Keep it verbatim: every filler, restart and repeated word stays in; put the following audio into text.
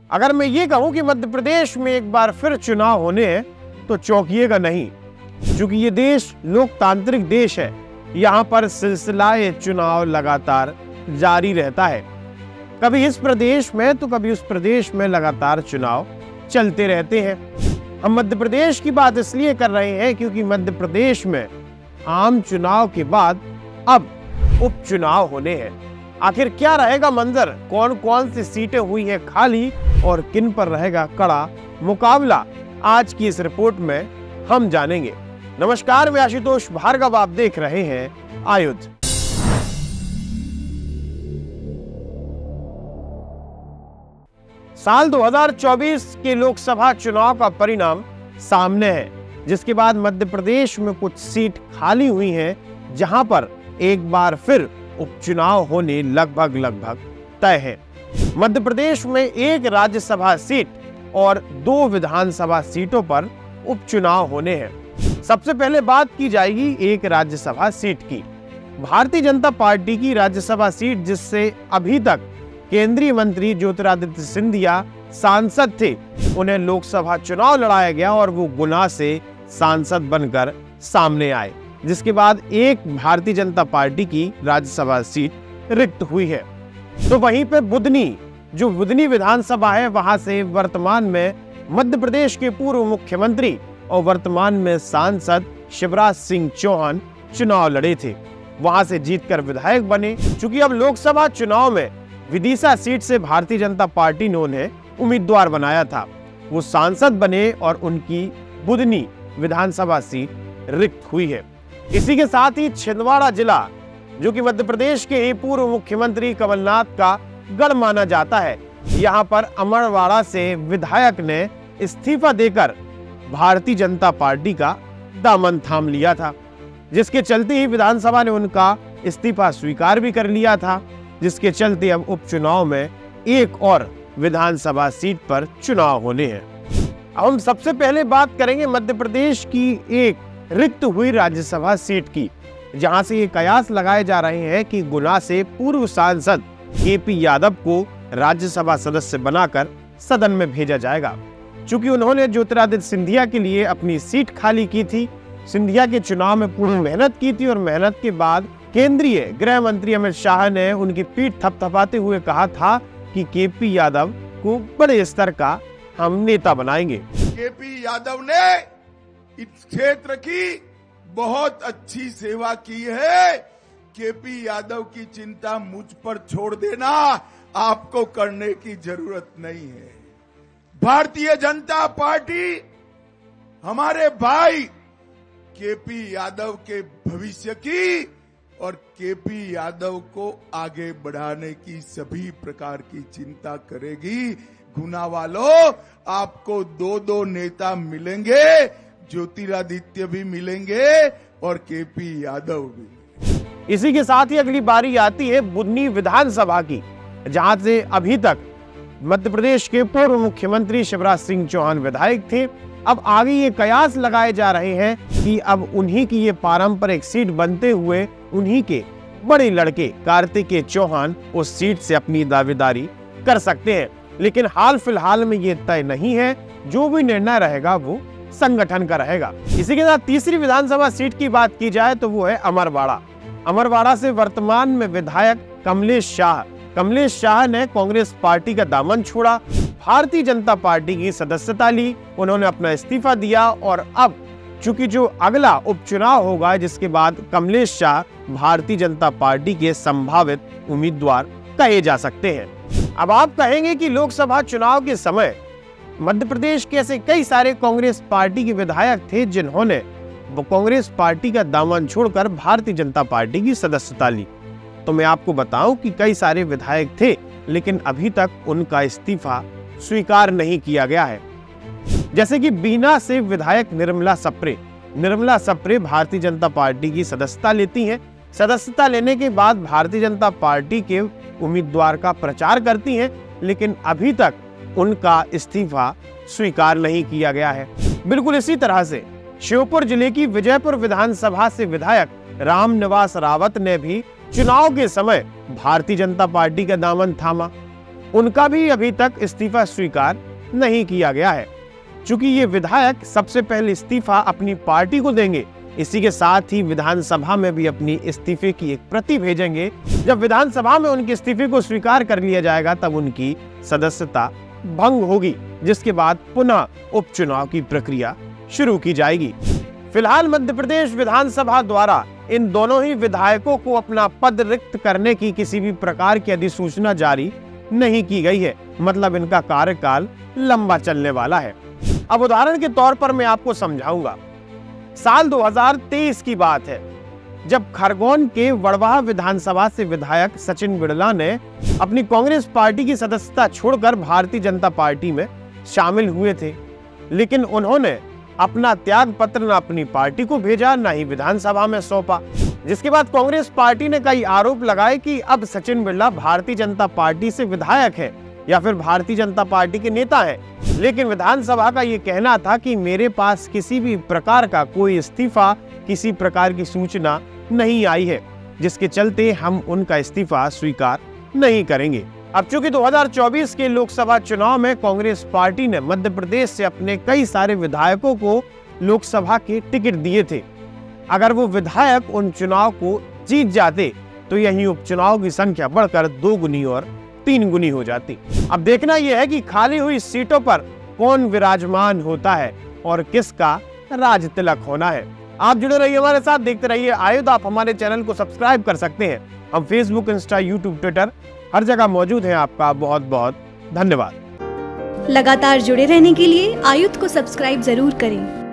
अगर मैं ये कहूं कि मध्य प्रदेश में एक बार फिर चुनाव होने हैं तो चौंकिएगा नहीं, क्योंकि ये देश लोकतांत्रिक देश है। यहाँ पर सिलसिला चुनाव लगातार जारी रहता है। कभी इस प्रदेश में तो कभी उस प्रदेश में लगातार चुनाव चलते रहते हैं। हम मध्य प्रदेश की बात इसलिए कर रहे हैं क्योंकि मध्य प्रदेश में आम चुनाव के बाद अब उपचुनाव होने हैं। आखिर क्या रहेगा मंजर, कौन कौन सी सीटें हुई हैं खाली और किन पर रहेगा कड़ा मुकाबला, आज की इस रिपोर्ट में हम जानेंगे। नमस्कार, मैं आशुतोष भार्गव, आप देख रहे हैं आयुध। साल दो हज़ार चौबीस के लोकसभा चुनाव का परिणाम सामने है, जिसके बाद मध्य प्रदेश में कुछ सीट खाली हुई हैं, जहां पर एक बार फिर उपचुनाव होने लगभग लगभग तय है। मध्य प्रदेश में एक राज्यसभा सीट और दो विधानसभा सीटों पर उपचुनाव होने हैं। सबसे पहले बात की जाएगी एक राज्यसभा सीट की। भारतीय जनता पार्टी की राज्यसभा सीट, जिससे अभी तक केंद्रीय मंत्री ज्योतिरादित्य सिंधिया सांसद थे, उन्हें लोकसभा चुनाव लड़ाया गया और वो गुना से सांसद बनकर सामने आए, जिसके बाद एक भारतीय जनता पार्टी की राज्यसभा सीट रिक्त हुई है। तो वहीं पे बुधनी, जो बुधनी विधानसभा है, वहां से वर्तमान में मध्य प्रदेश के पूर्व मुख्यमंत्री और वर्तमान में सांसद शिवराज सिंह चौहान चुनाव लड़े थे। वहां से जीतकर विधायक बने। चूंकि अब लोकसभा चुनाव में विदिशा सीट से भारतीय जनता पार्टी ने उन्हें उम्मीदवार बनाया था, वो सांसद बने और उनकी बुधनी विधानसभा सीट रिक्त हुई है। इसी के साथ ही छिंदवाड़ा जिला, जो कि मध्य प्रदेश के ही पूर्व मुख्यमंत्री कमलनाथ का गढ़ माना जाता है, यहाँ पर अमरवाड़ा से विधायक ने इस्तीफा देकर भारतीय जनता पार्टी का दामन थाम लिया था, जिसके चलते ही विधानसभा ने उनका इस्तीफा स्वीकार भी कर लिया था, जिसके चलते अब उपचुनाव में एक और विधानसभा सीट पर चुनाव होने हैं। अब हम सबसे पहले बात करेंगे मध्य प्रदेश की एक रिक्त हुई राज्यसभा सीट की, जहां से ये कयास लगाए जा रहे हैं कि गुना से पूर्व सांसद के पी यादव को राज्यसभा सदस्य बनाकर सदन में भेजा जाएगा। चूंकि उन्होंने ज्योतिरादित्य सिंधिया के लिए अपनी सीट खाली की थी, सिंधिया के चुनाव में पूरी मेहनत की थी और मेहनत के बाद केंद्रीय गृह मंत्री अमित शाह ने उनकी पीठ थपथपाते हुए कहा था कि के पी यादव को बड़े स्तर का हम नेता बनाएंगे। के पी यादव ने इस क्षेत्र की बहुत अच्छी सेवा की है। के पी यादव की चिंता मुझ पर छोड़ देना, आपको करने की जरूरत नहीं है। भारतीय जनता पार्टी हमारे भाई के पी यादव के भविष्य की और के पी यादव को आगे बढ़ाने की सभी प्रकार की चिंता करेगी। गुना वालों, आपको दो दो नेता मिलेंगे, ज्योतिरादित्य भी मिलेंगे और के पी यादव भी। इसी के साथ ही अगली बारी आती है बुधनी विधानसभा की, जहां से अभी तक मध्य प्रदेश के पूर्व मुख्यमंत्री शिवराज सिंह चौहान विधायक थे। अब आगे ये कयास लगाए जा रहे हैं कि अब उन्हीं की ये पारंपरिक सीट बनते हुए उन्हीं के बड़े लड़के कार्तिकेय चौहान उस सीट से अपनी दावेदारी कर सकते हैं। लेकिन हाल फिलहाल में ये तय नहीं है, जो भी निर्णय रहेगा वो संगठन का रहेगा। इसी के साथ तीसरी विधानसभा सीट की बात की जाए तो वो है अमरवाड़ा। अमरवाड़ा से वर्तमान में विधायक कमलेश शाह कमलेश शाह ने कांग्रेस पार्टी का दामन छोड़ा, भारतीय जनता पार्टी की सदस्यता ली, उन्होंने अपना इस्तीफा दिया और अब चूंकि जो अगला उपचुनाव होगा, जिसके बाद कमलेश शाह भारतीय जनता पार्टी के संभावित उम्मीदवार कहे जा सकते हैं। अब आप कहेंगे कि लोकसभा चुनाव के समय मध्य प्रदेश के ऐसे कई सारे कांग्रेस पार्टी के विधायक थे जिन्होंने वो कांग्रेस पार्टी का दामन छोड़कर भारतीय जनता पार्टी की सदस्यता ली। तो मैं आपको बताऊं कि कई सारे विधायक थे, लेकिन अभी तक उनका इस्तीफा स्वीकार नहीं किया गया है। जैसे कि बीना से विधायक निर्मला सप्रे निर्मला सप्रे भारतीय जनता पार्टी की सदस्यता लेती हैं। सदस्यता लेने के बाद भारतीय जनता पार्टी के उम्मीदवार का प्रचार करती हैं, लेकिन अभी तक उनका इस्तीफा स्वीकार नहीं किया गया है। बिल्कुल इसी तरह से श्योपुर जिले की विजयपुर विधानसभा से विधायक रामनिवास रावत ने भी चुनाव के समय भारतीय जनता पार्टी का दामन थामा। उनका भी अभी तक इस्तीफा स्वीकार नहीं किया गया है। चूंकि ये विधायक सबसे पहले इस्तीफा अपनी पार्टी को देंगे, इसी के साथ ही विधानसभा में भी अपनी इस्तीफे की एक प्रति भेजेंगे। जब विधानसभा में उनके इस्तीफे को स्वीकार कर लिया जाएगा तब उनकी सदस्यता भंग होगी, जिसके बाद पुनः उपचुनाव की प्रक्रिया शुरू की जाएगी। फिलहाल मध्य प्रदेश विधानसभा द्वारा इन दोनों ही विधायकों को अपना पद रिक्त करने की किसी भी प्रकार की अधिसूचना जारी नहीं की गई है, मतलब इनका कार्यकाल लंबा चलने वाला है। अब उदाहरण के तौर पर मैं आपको समझाऊंगा। साल दो हज़ार तेईस की बात है, जब खरगोन के वड़वाह विधानसभा से विधायक सचिन बिड़ला ने अपनी कांग्रेस पार्टी की सदस्यता छोड़कर भारतीय जनता पार्टी में शामिल हुए थे, लेकिन उन्होंने अपना त्याग पत्र न अपनी पार्टी को भेजा, न ही विधानसभा में सौंपा। जिसके बाद कांग्रेस पार्टी ने कई आरोप लगाए कि अब सचिन बिड़ला भारतीय जनता पार्टी से विधायक है या फिर भारतीय जनता पार्टी के नेता है। लेकिन विधानसभा का ये कहना था कि मेरे पास किसी भी प्रकार का कोई इस्तीफा, किसी प्रकार की सूचना नहीं आई है, जिसके चलते हम उनका इस्तीफा स्वीकार नहीं करेंगे। अब चूंकि दो हज़ार चौबीस के लोकसभा चुनाव में कांग्रेस पार्टी ने मध्य प्रदेश से अपने कई सारे विधायकों को लोकसभा के टिकट दिए थे, अगर वो विधायक उन चुनाव को जीत जाते तो यही उपचुनाव की संख्या बढ़कर दो गुनी और तीन गुनी हो जाती। अब देखना यह है कि खाली हुई सीटों पर कौन विराजमान होता है और किसका राज तिलक होना है। आप जुड़े रहिए हमारे साथ, देखते रहिए आयुध। आप हमारे चैनल को सब्सक्राइब कर सकते हैं। हम फेसबुक, इंस्टा, यूट्यूब, ट्विटर हर जगह मौजूद हैं। आपका बहुत बहुत धन्यवाद। लगातार जुड़े रहने के लिए आयुध को सब्सक्राइब जरूर करें।